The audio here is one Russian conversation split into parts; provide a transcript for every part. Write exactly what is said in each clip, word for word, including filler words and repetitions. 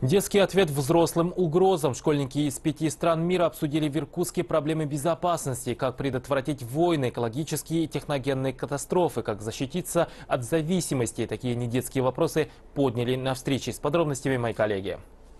Детский ответ взрослым угрозам. Школьники из пяти стран мира обсудили в Иркутске проблемы безопасности, как предотвратить войны, экологические и техногенные катастрофы, как защититься от зависимости. Такие недетские вопросы подняли на встрече. С подробностями мои коллеги.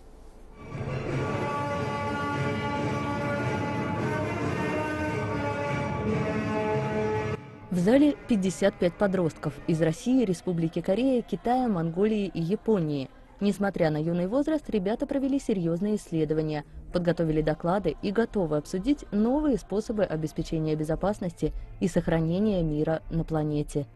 В зале пятьдесят пять подростков из России, Республики Корея, Китая, Монголии и Японии. Несмотря на юный возраст, ребята провели серьезные исследования, подготовили доклады и готовы обсудить новые способы обеспечения безопасности и сохранения мира на планете.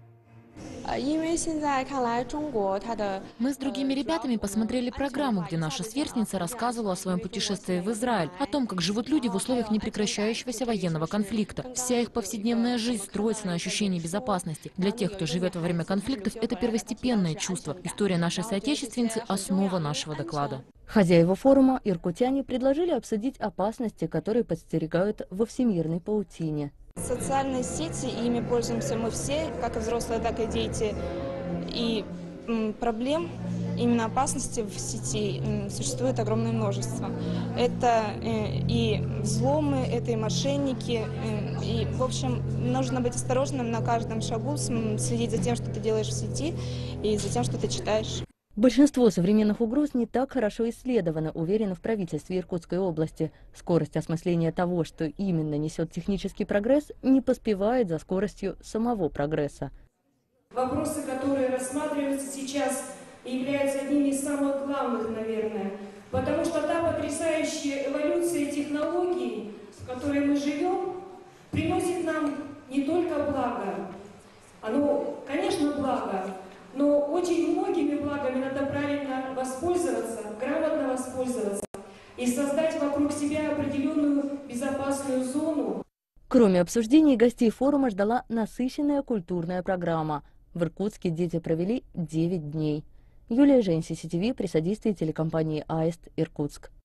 Мы с другими ребятами посмотрели программу, где наша сверстница рассказывала о своем путешествии в Израиль, о том, как живут люди в условиях непрекращающегося военного конфликта. Вся их повседневная жизнь строится на ощущении безопасности. Для тех, кто живет во время конфликтов, это первостепенное чувство. История нашей соотечественницы – основа нашего доклада. Хозяева форума, иркутяне, предложили обсудить опасности, которые подстерегают во всемирной паутине. Социальные сети, ими пользуемся мы все, как и взрослые, так и дети. И проблем, именно опасности в сети существует огромное множество. Это и взломы, это и мошенники. И, в общем, нужно быть осторожным на каждом шагу, следить за тем, что ты делаешь в сети, и за тем, что ты читаешь. Большинство современных угроз не так хорошо исследовано, уверено в правительстве Иркутской области. Скорость осмысления того, что именно несет технический прогресс, не поспевает за скоростью самого прогресса. Вопросы, которые рассматриваются сейчас, являются одними из самых главных, наверное, потому что та потрясающая эволюция технологий, в которой мы живем, приносит нам не только благо. Оно, конечно, благо, но очень многими благами надо правильно воспользоваться, грамотно воспользоваться и создать вокруг себя определенную безопасную зону. Кроме обсуждений, гостей форума ждала насыщенная культурная программа. В Иркутске дети провели девять дней. Юлия Жень, Си Си Ти Ви, при содействии телекомпании «Аист», Иркутск.